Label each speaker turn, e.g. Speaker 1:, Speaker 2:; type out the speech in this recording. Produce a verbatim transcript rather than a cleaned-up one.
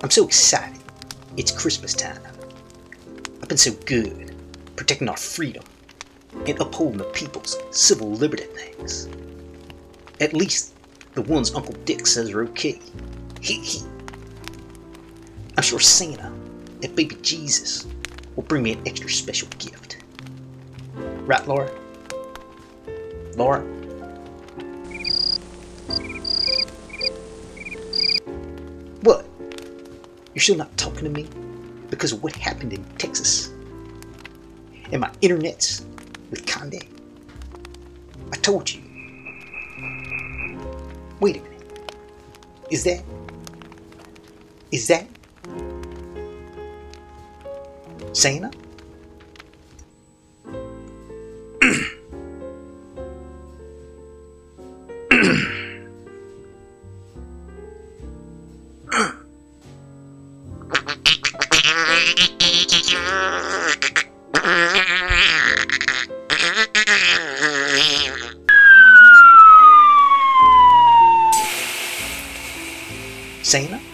Speaker 1: I'm so excited. It's Christmas time. I've been so good protecting our freedom and upholding the people's civil liberty things. At least the ones Uncle Dick says are okay. He he. I'm sure Santa and baby Jesus will bring me an extra special gift. Right, Laura? Laura? What? You're still not talking to me because of what happened in Texas? And my internets with Conde? I told you. Wait a minute. Is that? Is that? Santa? Santa?